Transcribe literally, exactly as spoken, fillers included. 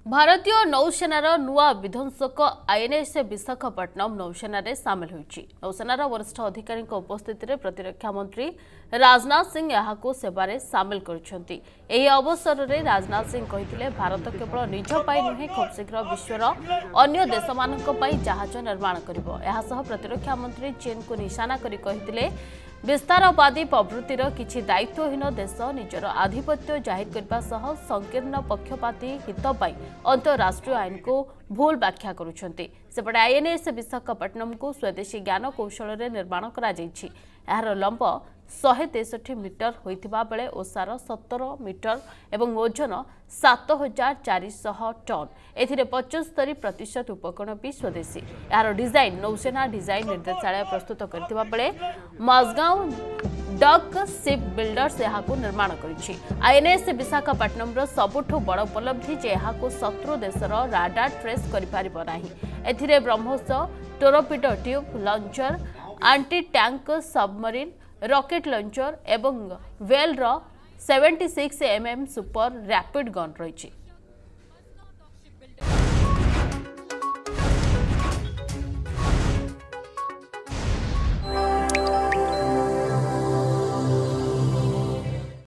भारतीय नौसेनार नुआ विध्वंसक आईएनएस विशाखापट्टनम नौसेना सामिल होइछि। नौसेनार वरिष्ठ अधिकारी उपस्थित में प्रतिरक्षा मंत्री राजनाथ सिंह यहां सेवार सामिल करिसेंति। एही अवसर में राजनाथ सिंह कहिथिले भारत केवल निज पाई नुहे खूब शीघ्र विश्वर अन्य देश मानक पाई जहाज निर्माण करिवो। एहा सह प्रतिरक्षा मंत्री चीन को निशाना करी कहिथिले विस्तारवादी प्रवृत्तिर किछि दायित्वहीन देश निजर आधिपत्य जाहिर करबा सह संकीर्ण पक्षपाती हित पाई अंतरराष्ट्रीय आईन को भूल व्याख्या करुछंती। सेपटे आईएनएस विशाखापट्टनम को स्वदेशी ज्ञान कौशल रे निर्माण करा जायछि। एहार लंब शहे तेसठी मीटर होइथिबा बेले ओसार सत्तर मीटर एवं ओजन सात हजार चार सौ टन। एथिरे पचहत्तर प्रतिशत उपकरण भी स्वदेशी। यार डिजाइन नौसेना डिजाइन निर्देशालय प्रस्तुत करथिबा बेले मजगांव डक शिप बिल्डर्स यहां निर्माण करिछि। आईएनएस विशाखापट्टनम रो सबुठु बड़ उपलब्धि जे यहां शत्रु देशर राडार ट्रेस करि पारिबो नाही। एथिरे BrahMos torpedo tube launcher anti tank submarine rocket launcher एवं वेल रो छिहत्तर M M super rapid gun रही।